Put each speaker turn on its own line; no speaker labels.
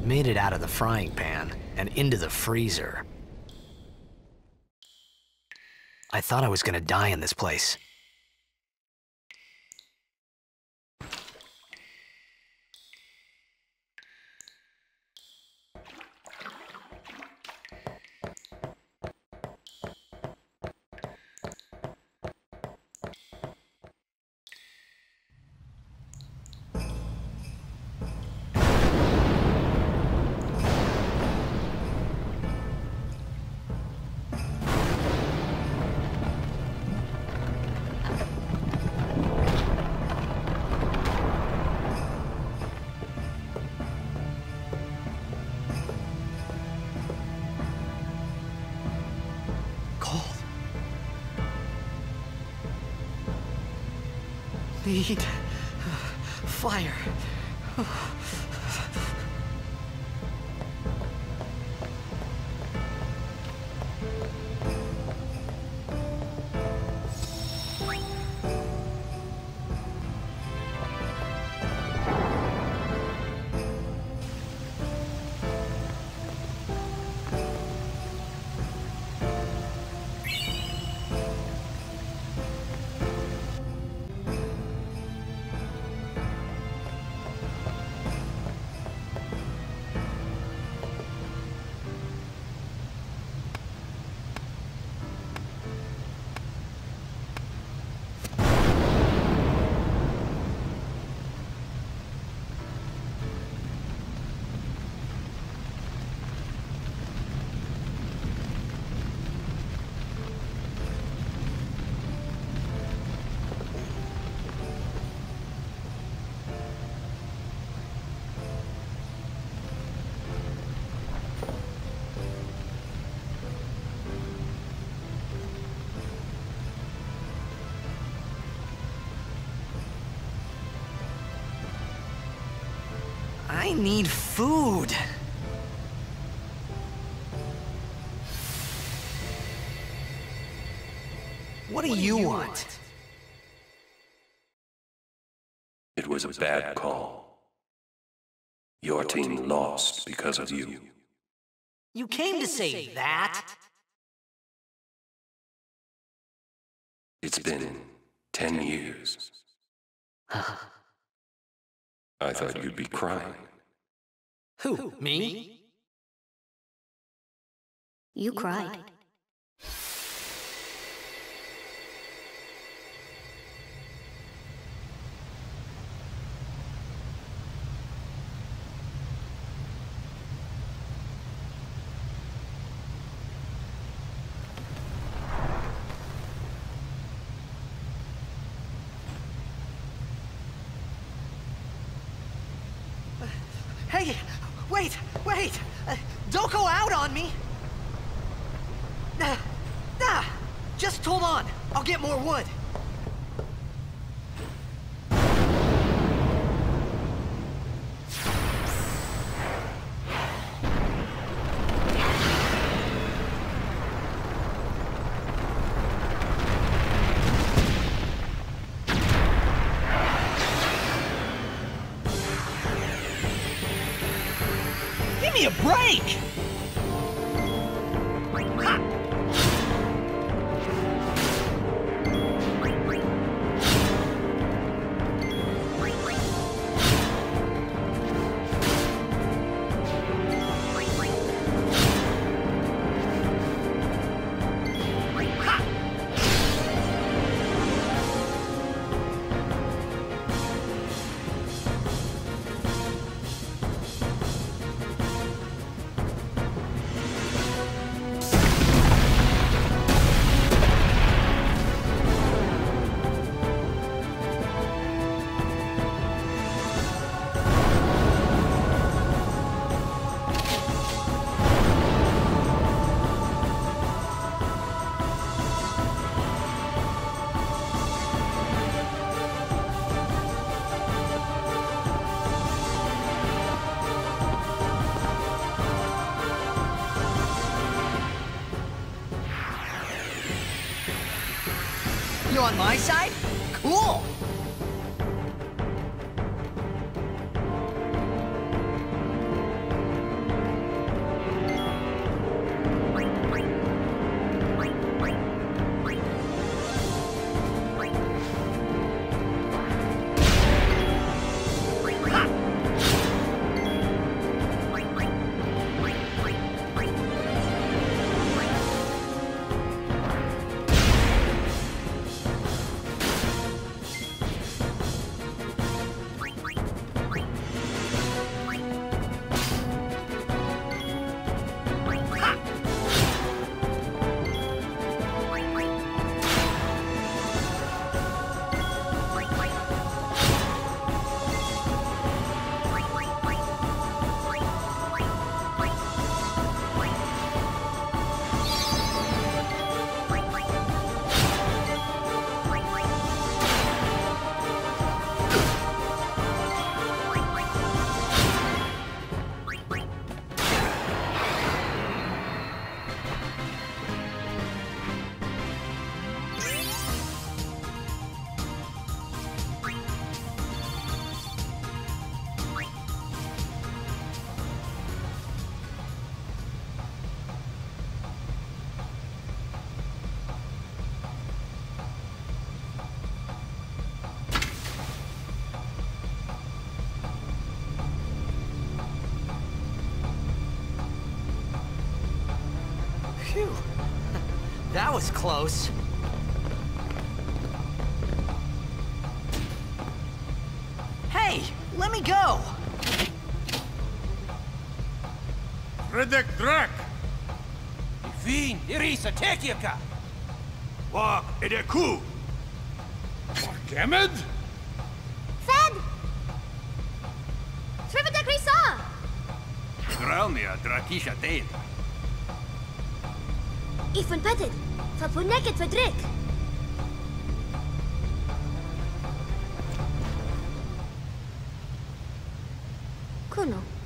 Made it out of the frying pan and into the freezer. I thought I was gonna die in this place.
Need fire. I need food. What do you want?
It was a bad call. Your team lost because of you.
You came to say that?
It's been 10 years. I thought you'd be crying.
Who, me?
You cried.
Hey, wait! Don't go out on me! Just hold on. I'll get more wood. Give me a break! You on my side? Cool! Phew. That was close. Hey, let me go!
Redek Drak!
Fin, Irisa, Tekiaka!
Wak Edeku! Kemed?
Fed! Trivida Grisa!
Dralnia Drakisha Deid.
Ifun Petted! Fapuneket Fedrik! Kuno.